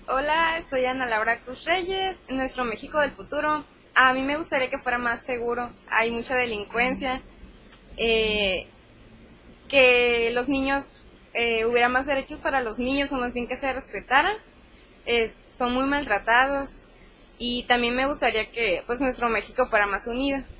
Hola, soy Ana Laura Cruz Reyes. En nuestro México del futuro, a mí me gustaría que fuera más seguro. Hay mucha delincuencia, eh, que los niños, hubiera más derechos para los niños, o más bien que se respetaran. Son muy maltratados y también me gustaría que pues nuestro México fuera más unido.